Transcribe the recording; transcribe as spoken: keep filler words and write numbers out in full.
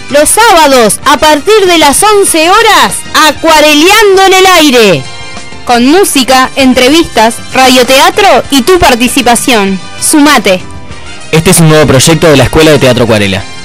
Los sábados, a partir de las once horas, Acuareleando en el Aire. Con música, entrevistas, radioteatro y tu participación. Sumate. Este es un nuevo proyecto de la Escuela de Teatro Acuarela.